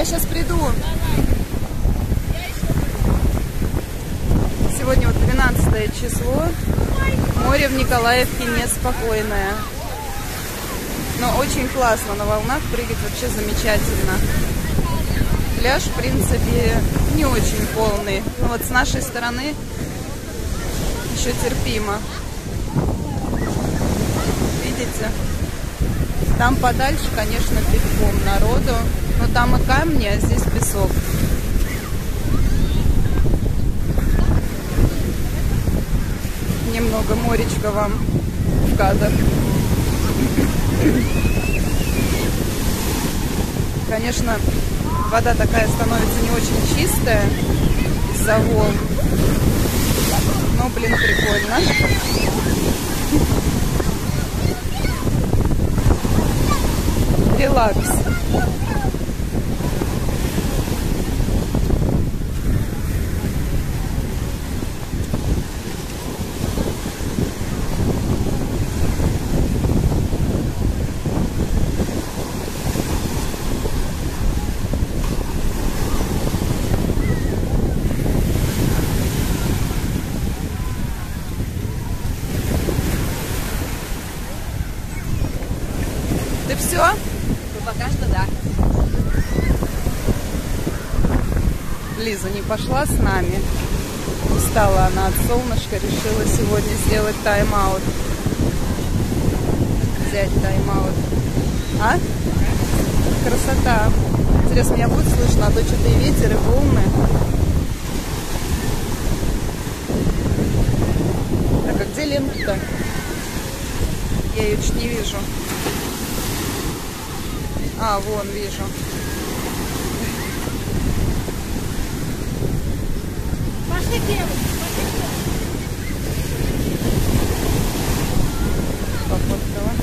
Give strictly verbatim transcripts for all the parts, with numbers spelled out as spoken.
я сейчас приду. Сегодня вот двенадцатое число. Море в Николаевке неспокойное. Но очень классно на волнах прыгать, вообще замечательно. Пляж, в принципе, не очень полный. Но вот с нашей стороны еще терпимо. Видите? Там подальше, конечно, битком народу. Но там и камни, а здесь песок. Немного моречка вам в кадр. Конечно, вода такая становится не очень чистая из-за волн. Но, блин, прикольно. Релакс. Ты все? Ну, пока что да. Лиза не пошла с нами. Устала она от солнышка, решила сегодня сделать тайм-аут. Взять тайм-аут. А? Красота. Интересно, меня будет слышно, а то что-то и ветер, и волны. Так, а где лента-то? Я ее чуть не вижу. А, вон, вижу. Пошли, девушка, пошли. Пофоткала.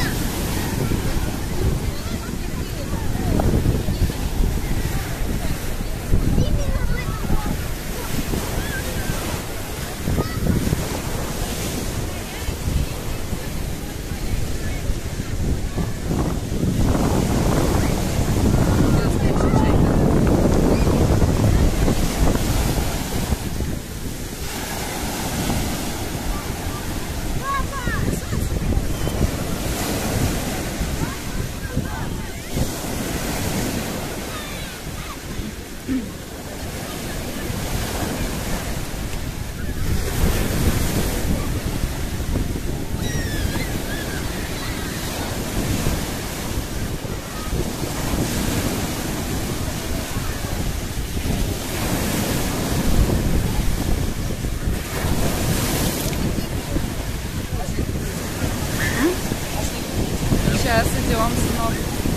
Сейчас идем, сынок.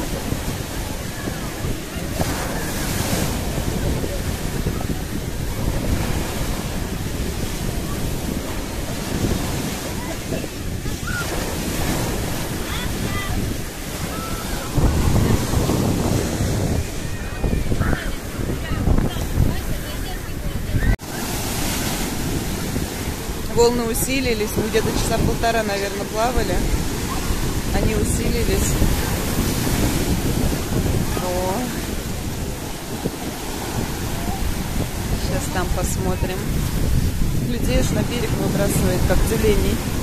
Волны усилились, мы где-то часа полтора, наверное, плавали. Они усилились. О. Сейчас там посмотрим. Людей аж на берег выбрасывает, как тюленей.